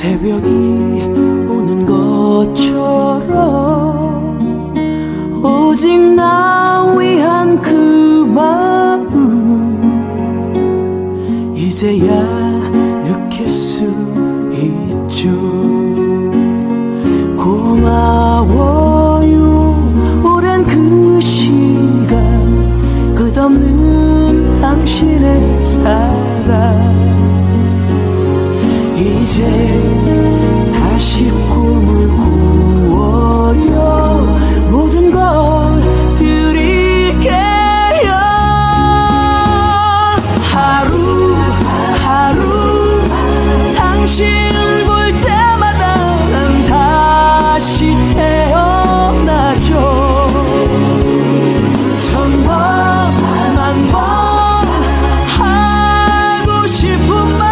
새벽이 오는 것처럼 오직 나 위한 그 마음 이제야 느낄 수 있죠. 고마워요 오랜 그 시간 끝없는 당신의 사랑 이제 다시 꿈을 꾸어요 모든 걸 드릴게요. 하루하루 당신 볼 때마다 난 다시 태어나죠. 천번 만번 하고 싶은 말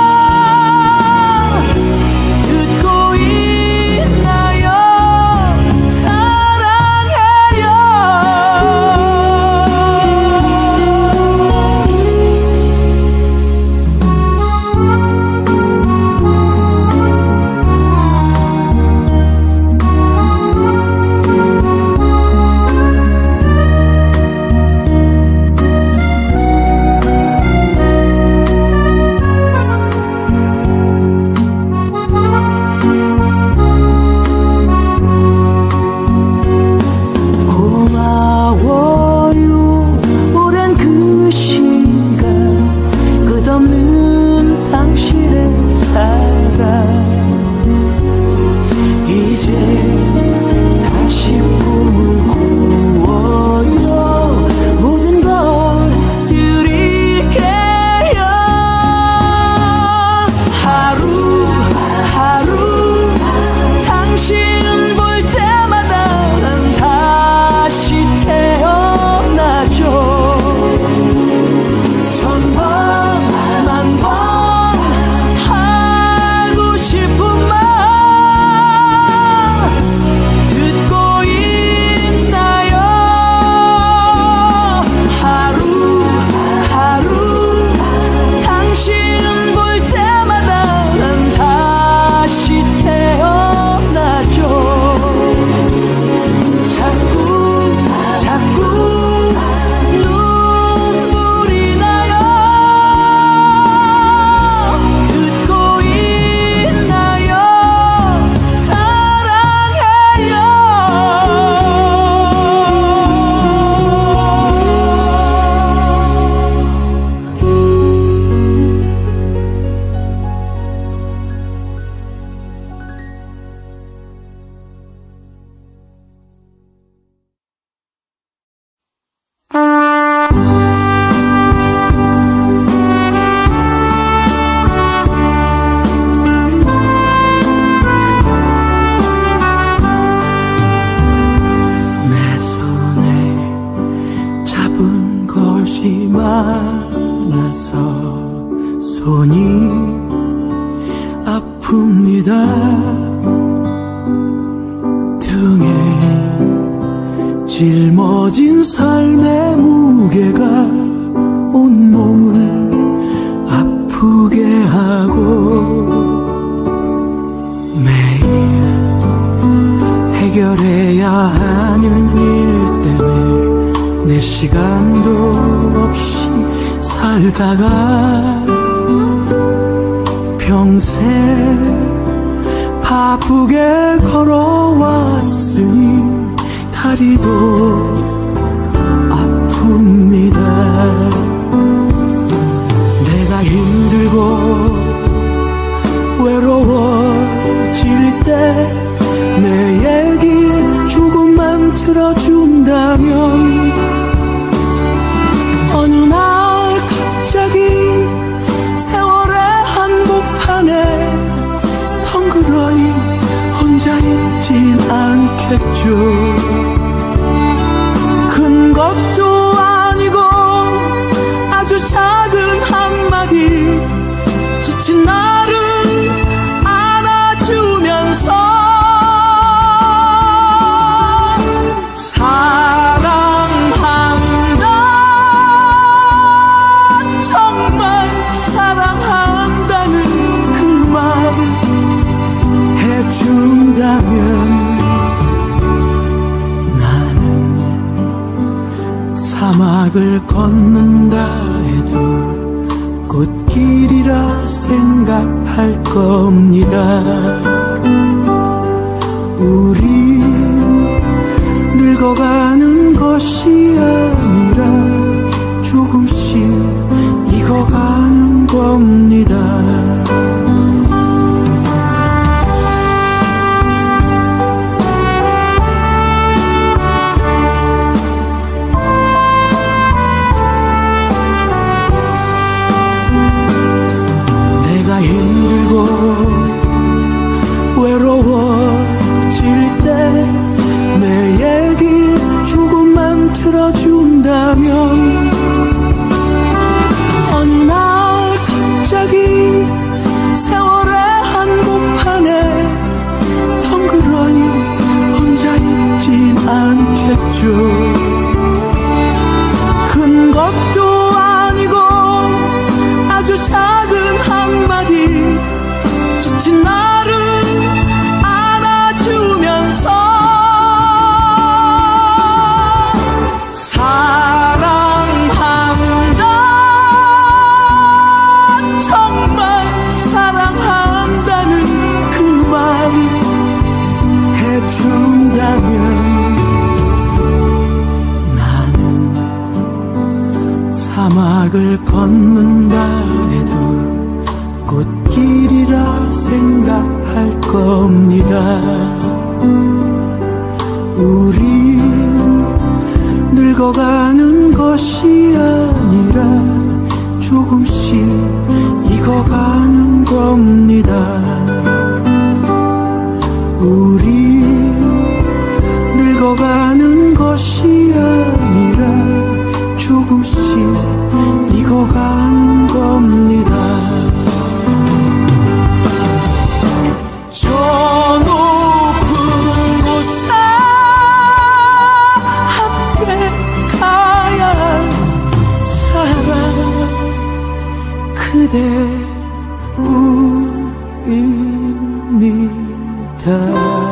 짊어진 삶의 무게가 온몸을 아프게 하고 매일 해결해야 하는 일 때문에 내 시간도 없이 살다가 평생 바쁘게 걸어왔으니 다리도 아픕니다. 내가 힘들고 외로워질 때 내 얘기 조금만 들어준다면 어느 날 갑자기 세월의 한복판에 덩그러니 혼자 있진 않겠죠. 큰 것도 아니고 아주 작은 한마디 지친 나를 안아주면서 사랑한다 정말 사랑한다는 그 말을 사막을 걷는다 해도 꽃길이라 생각할 겁니다. 우린 늙어가는 것이 아니라 조금씩 익어가는 겁니다. 내가 힘들고 외로워질 때 내 얘기 조금만 들어준다면 어느 날 갑자기 세월의 한복판에 덩그러니 혼자 있진 않겠죠. 큰 것도 아니고 아주 작은 한마디 지친 나를 안아주면서 사랑한다, 정말 사랑한다는 그 말 해준다면 나는 사막을 걷는다 해도 꽃길이라 생각할 겁니다. 우린 늙어가는 것이 아니라 조금씩 익어가는 겁니다. 우린 늙어가는 것이 아니라 조금씩 익어가는 겁니다. 저 높은 곳에 함께 가야 할 사랑 그대뿐입니다.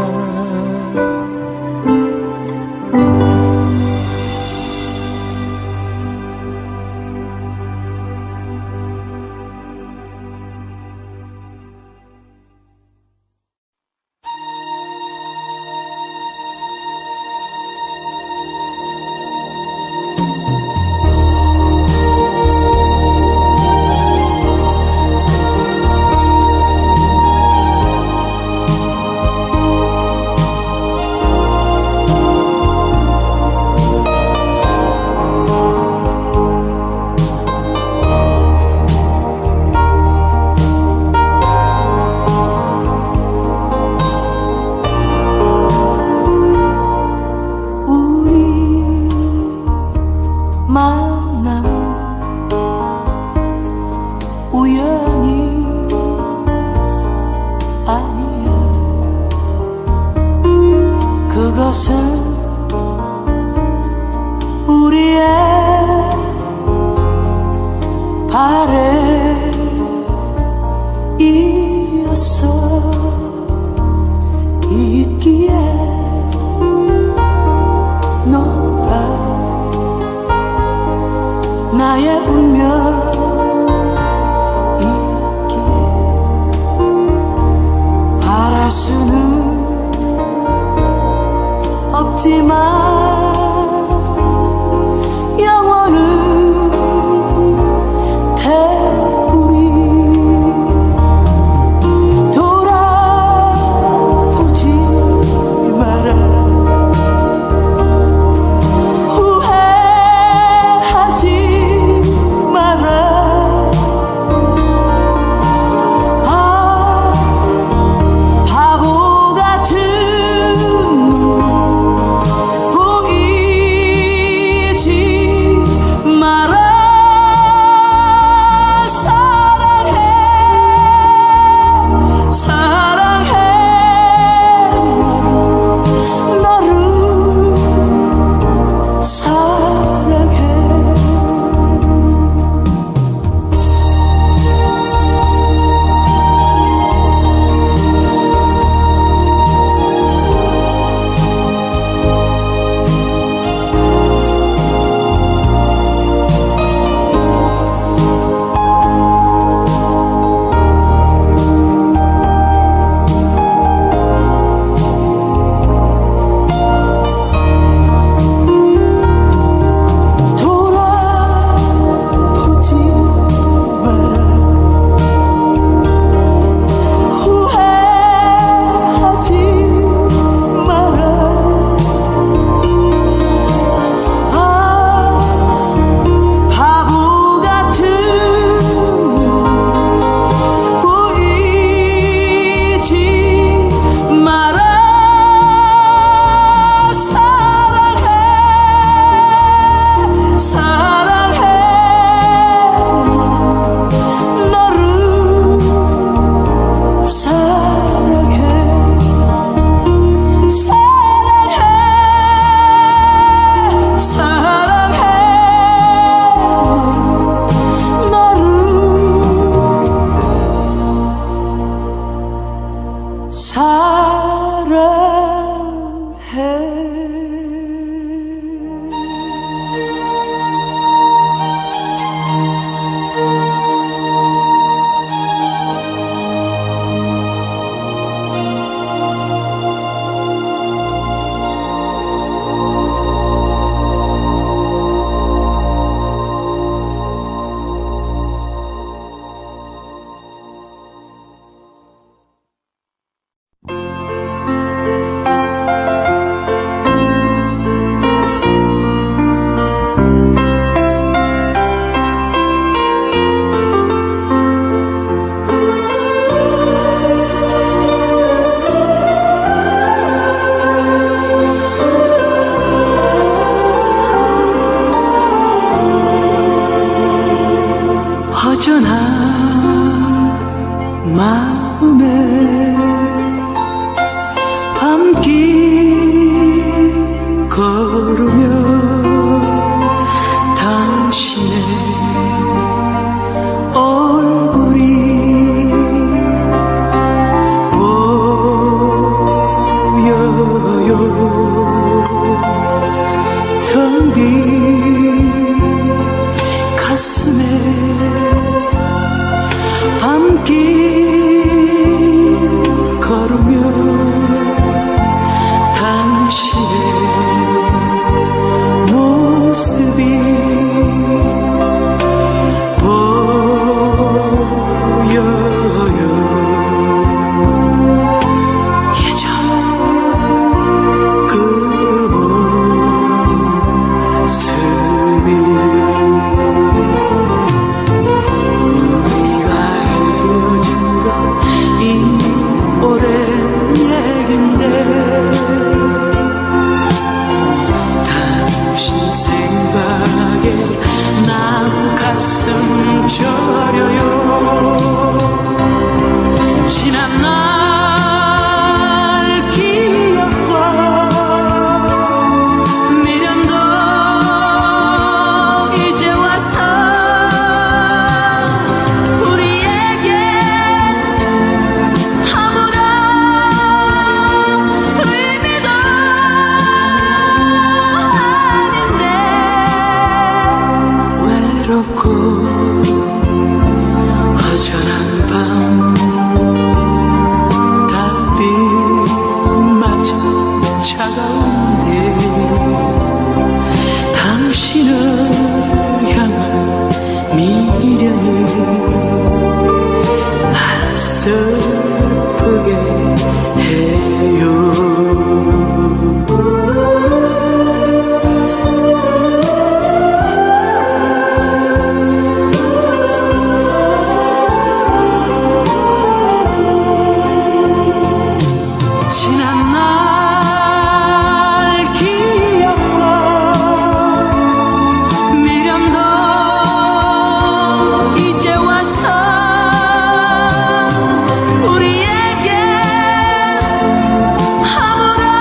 우리에게 아무런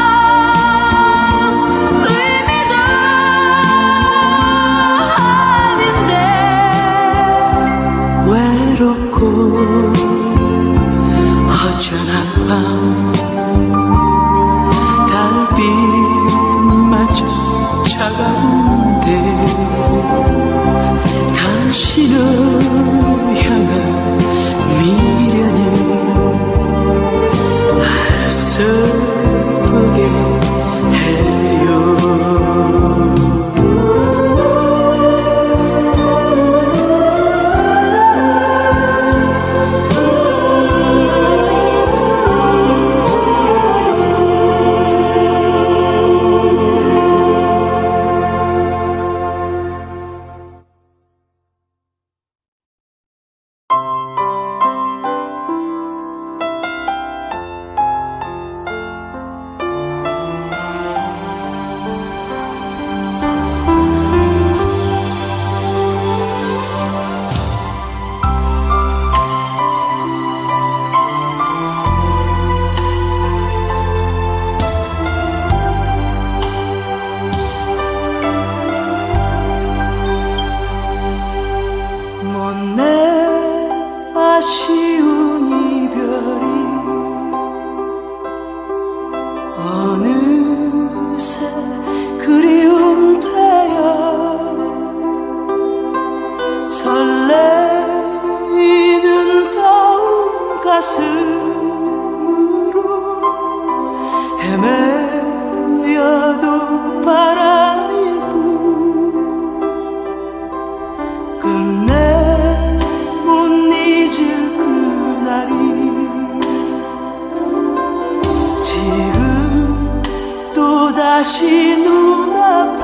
가슴으로 헤매여도 바람이 끝내 못 잊을 그날이 지금 또다시 눈앞에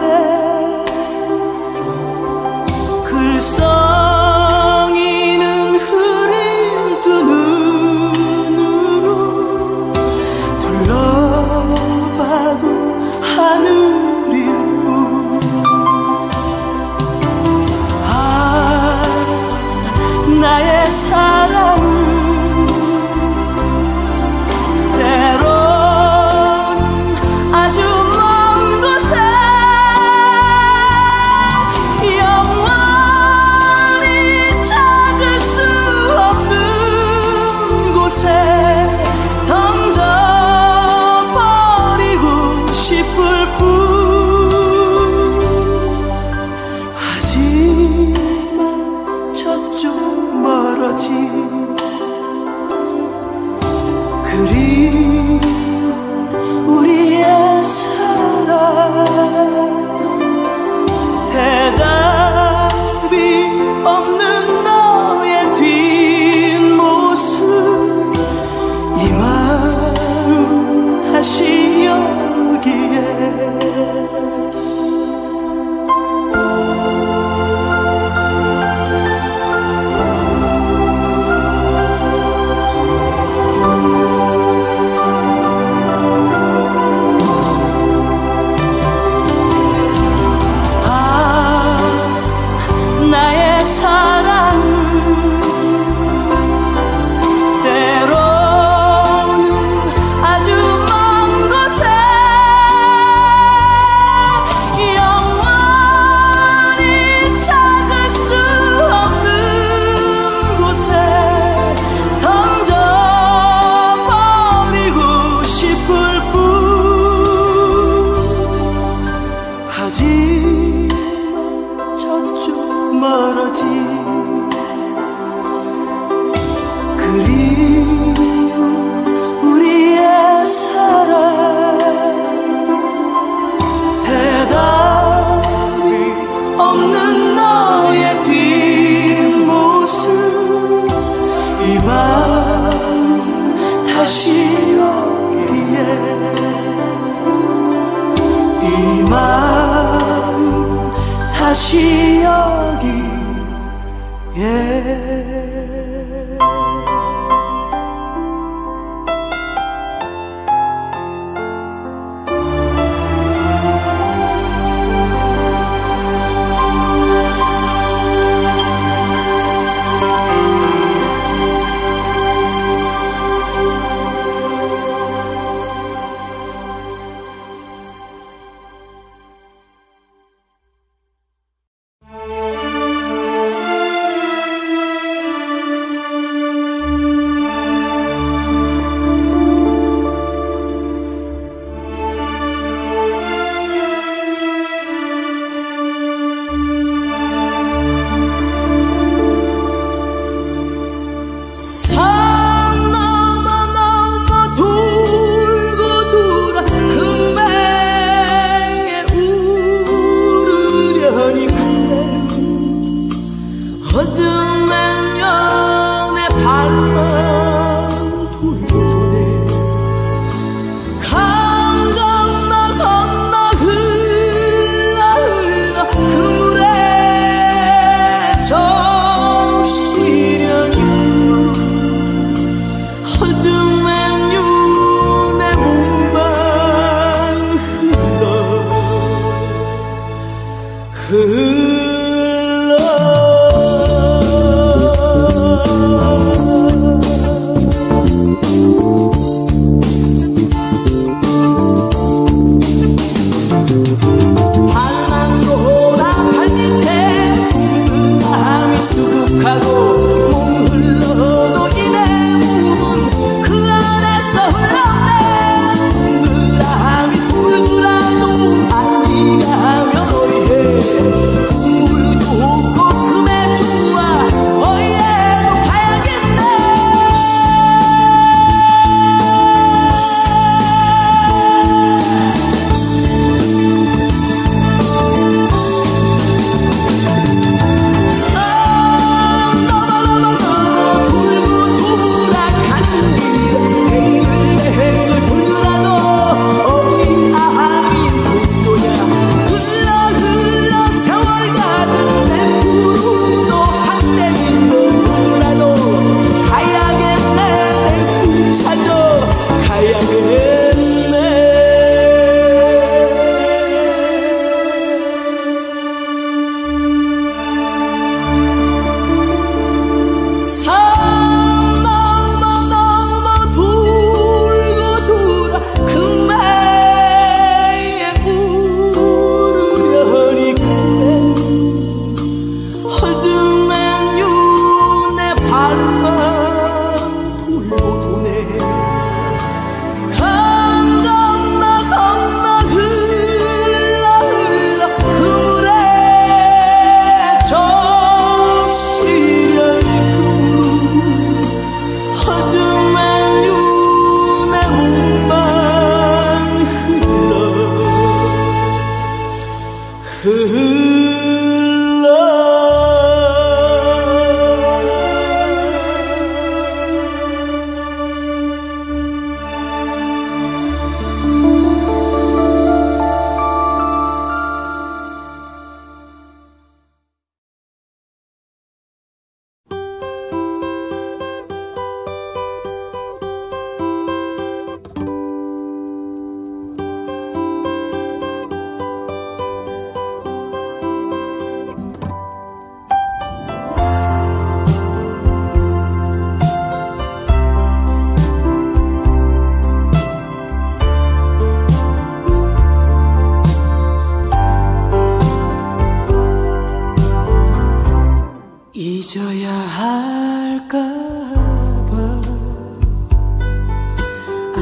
글썽이는 흐린 두 눈으로 둘러봐도 하늘일 뿐. 아, 나의 사랑은 때론 아주 먼 곳에 영원히 찾을 수 없는 곳에 던져버리고 싶을 뿐. 하지만 저쪽 멀어진 그리운 우리의 사랑 대답이 없는 너의 뒷모습 이 마음 다시 여기에 나의 사랑은 때로는 아주 먼 곳에 영원히 찾을 수 없는 곳에 던져버리고 싶을 뿐. 하지만 저쪽 멀어진 그리운 우리의 사랑 대답이 없는 너의 뒷모습 이 마음 다시 여기에 이 마음 다시 여기에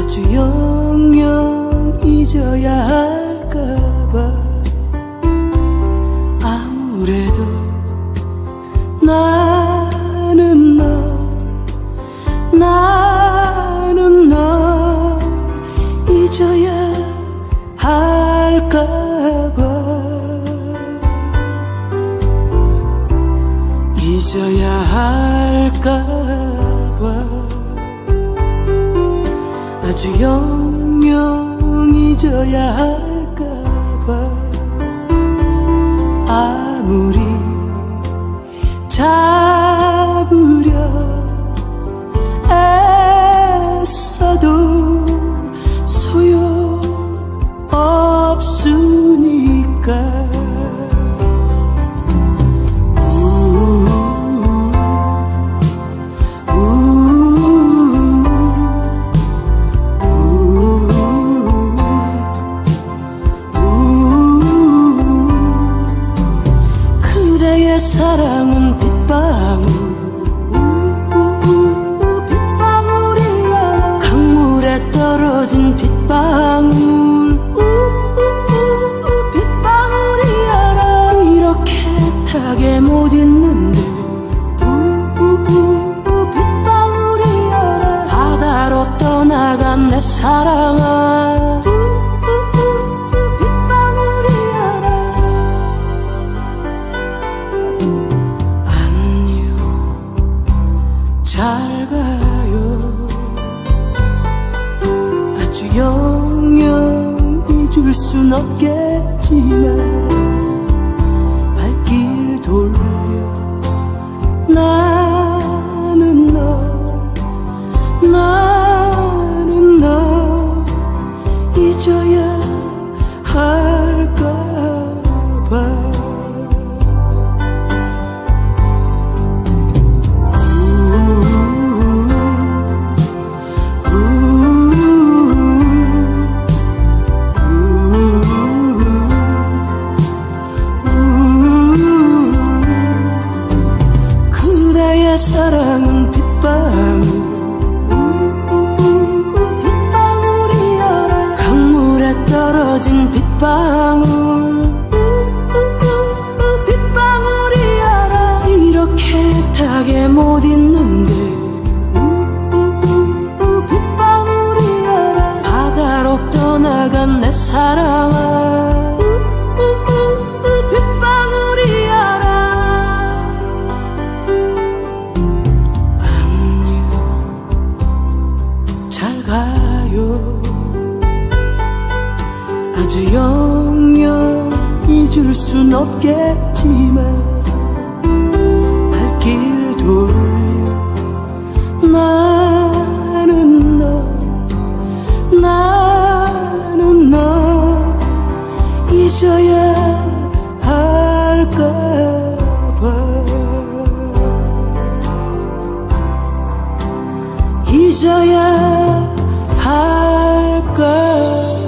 아주 영영 잊어야 할까봐 아무래도 나는 널 잊어야 할까봐 잊어야 할까봐 아주 영영 잊어야 할까봐 아무리 잡으려 애써도 소용없으니까 사랑은 빗방울 빗방울이야 강물에 떨어진 빗방울 빗방울이야 이렇게 타게 못 있는데 빗방울이야 바다로 떠나간 내 사랑아 잘 가요 아주 영영 잊을 순 없겠지만 발길 돌려 나는 널 잊어야 할까봐 사랑은 빗방울 빗방울이야 강물에 떨어진 빗방울 빗방울이야 이렇게 타게 못 있는데 빗방울이야 바다로 떠나간 내 사랑아 아주 영영 잊을 순 없겠지만 발길 돌려 나는 널 잊어야 할까봐 잊어야 할까봐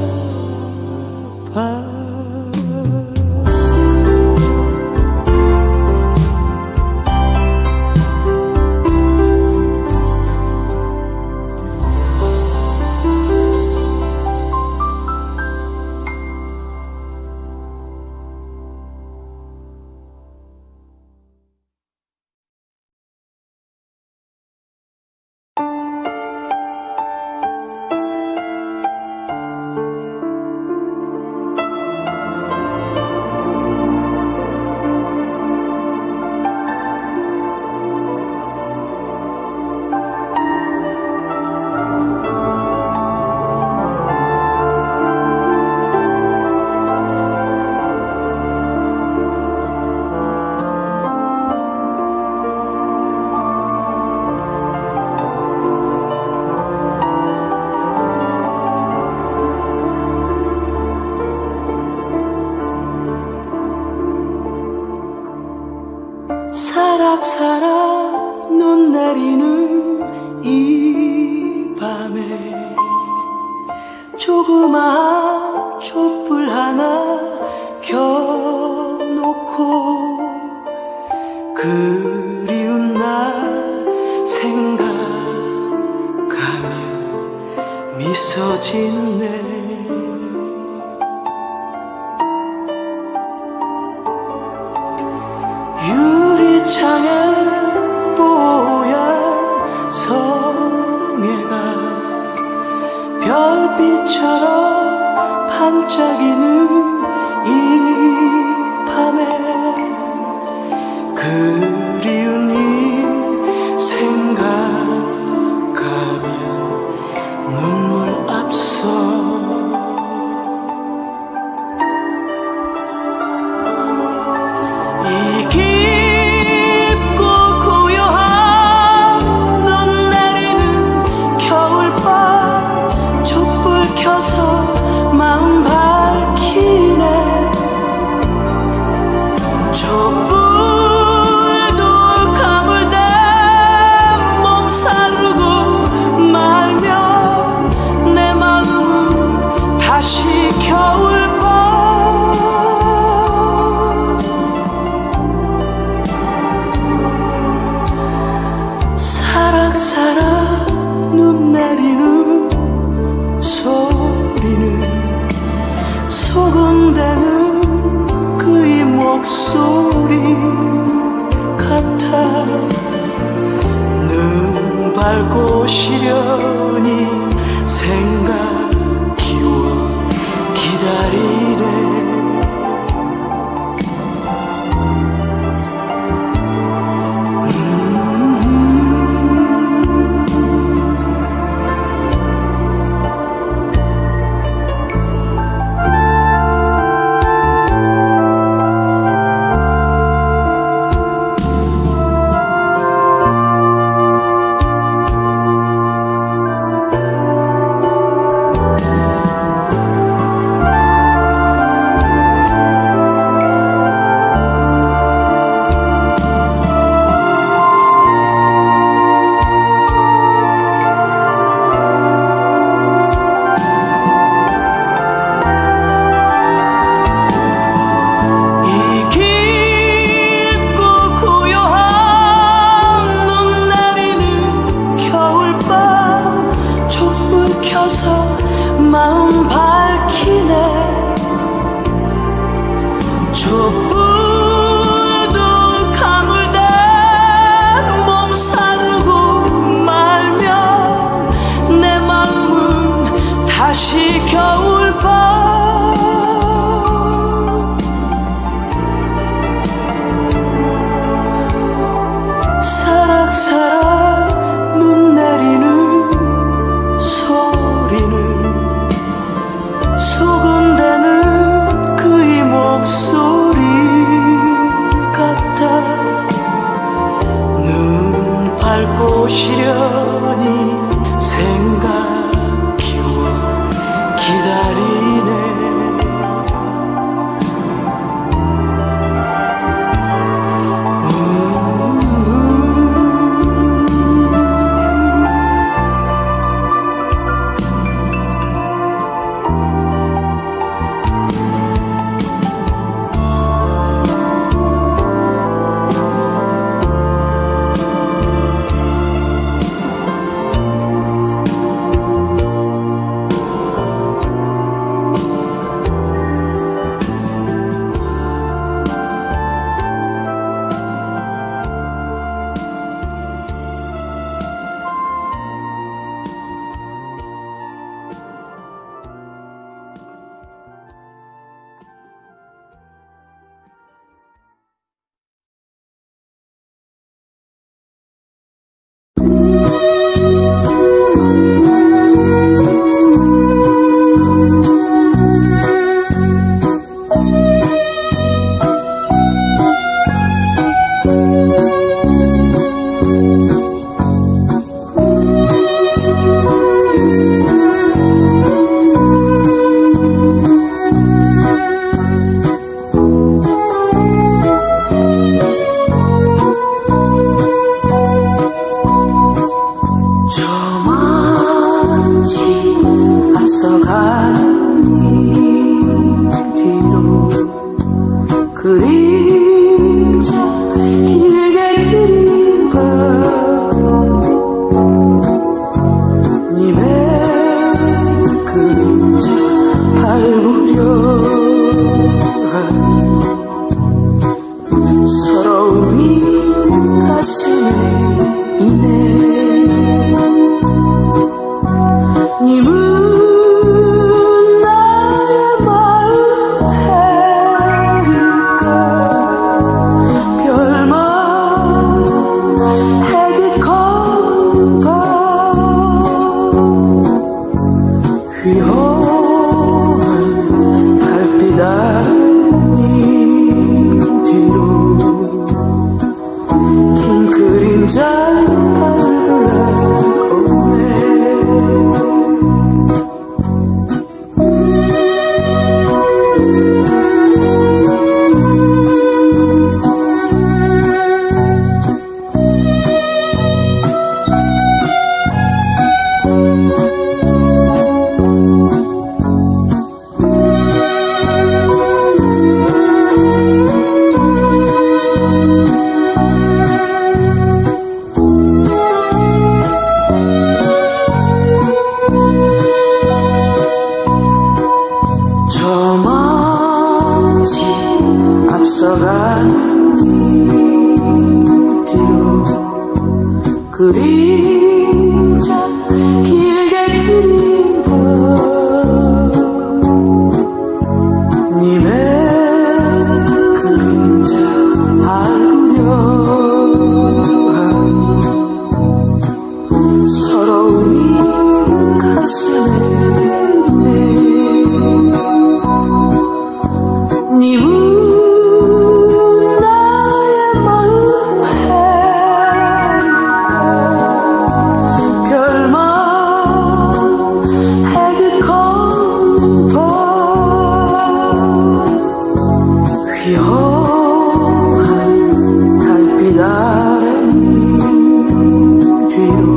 사락사락 눈 내리는 이 밤에 조그만 촛불 하나 켜놓고 그리운 날 생각하며 미소 짓네. 유리창에 뽀얀 성애가 별빛처럼 반짝이는 이 밤에 그리운 이 생각하면 눈물 앞서 이 깊고 고요한 눈 내리는 겨울밤 촛불 켜서 마음 밝히네. 촛불도 가물대 몸 사르고 말며 내 마음은 다시 겨울밤 사락사락 눈 내리는 소리는 소곤대는 그의 목소리 같아. 눈 밟고 시련이 생각 기워 기다리네. 마음 밝히네. 촛불도 가물대 몸 사르고 말며 내 마음은 다시 겨울밤 사락사락 눈 내리는 소곤대는 그의 목소리 휘황한 달빛 아닌 뒤로 긴 그림자 그림자 길게 그린 밤 님의 그림자 알구려 하니 서러움이 가슴에 있네 님은 휘황한 달빛 아래니 뒤로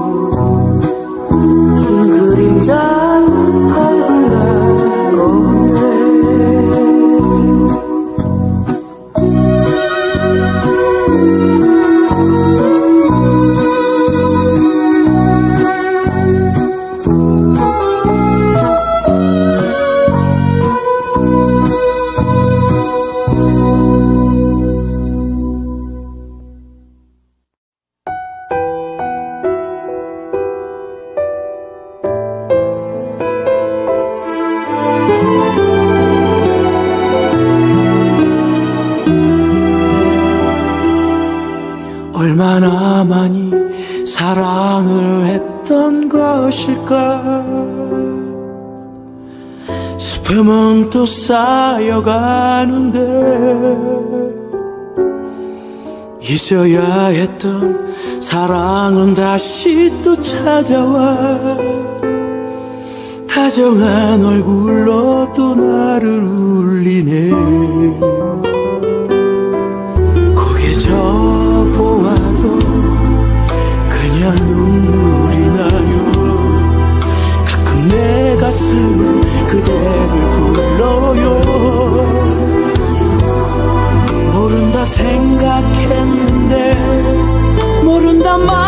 긴 그림자 밟을 날 없네 얼마나 많이 사랑을 했던 것일까 슬픔은 또 쌓여가는데 잊어야 했던 사랑은 다시 또 찾아와 다정한 얼굴로 또 나를 울리네 고개 저보아도 그냥 눈물이 나요 가끔 내 가슴은 그대를 불러요 모른다 생각했는데 모른다 말